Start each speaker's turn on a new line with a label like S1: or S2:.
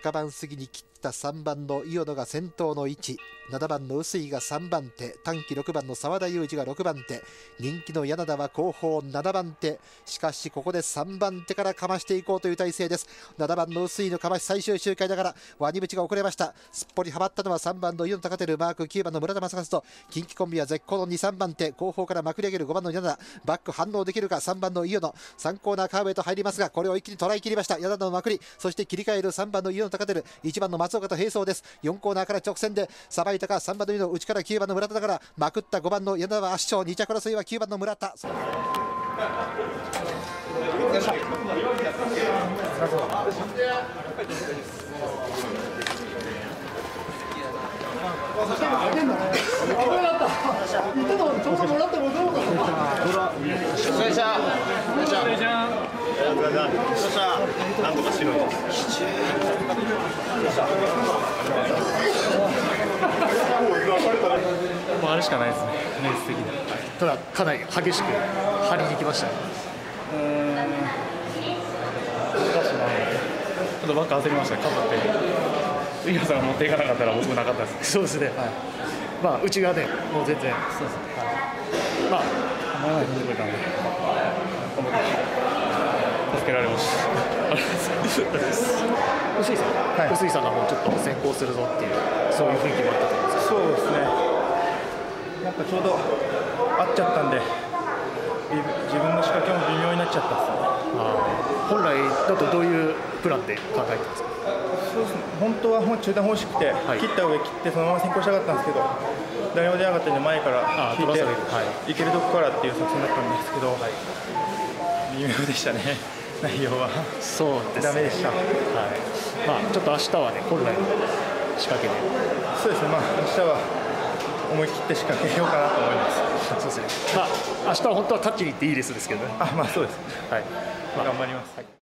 S1: 赤番過ぎに切った3番の伊予野が先頭の位置、7番の臼井が3番手、短期6番の澤田裕二が6番手、人気の柳田は後方7番手。しかしここで3番手からかましていこうという体勢です。7番の臼井のかまし最終周回ながらワニブチが遅れました。すっぽりはまったのは3番の伊予野高照、マーク9番の村田正和と近畿コンビは絶好の2、3番手、後方からまくり上げる5番の柳田、バック反応できるか。3番の伊予野3コーナーカーブへと入りますが、これを一気に捉え切りました。柳田のまくり、そして切り替える3番の伊予野高照、1番の松岡と並走です。4コーナーから直線でさばいたか。3番の伊予野、内から9番の村田だからまくった5番の柳田は圧勝。2着争いは9番の村田。
S2: なんとか白いです。もうあれしかないですね、レース的に。
S3: ただかなり激しく張りに来ましたね。
S2: 難しいな。ちょっとバック焦りましたね、かぶって。井川さんが持っていかなかったら僕なかったです。
S3: そうですね。はい。まあ内側でもう全然。そうです。まあ
S2: 前まで踏んでくれたんで。助けられました。
S3: 臼井さん、臼井さんがもうちょっと先行するぞっていうそういう雰囲気もあったと思うんですけど。
S4: そうですね。なんかちょうど合っちゃったんで、自分の仕掛けも微妙になっちゃったですね。
S3: 本来だとどういうプランで考えてますか。
S4: そうですね。本当は中段方式で、切った上切ってそのまま先行したかったんですけど、誰も出なかったんで前から引いて、いけるとこからっていう作戦だったんですけど、微妙でしたね。内容は
S3: そうですね。
S4: ダメでした。はい。
S3: まあちょっと明日はね本来の仕掛けで。
S4: そうですね。まあ明日は思い切って仕掛けようかなと思います。
S3: そうですね。まあ明日は本当は勝ちに行っていいレースですけどね。
S4: まあそうです。
S3: はい。
S4: 頑張ります。はい。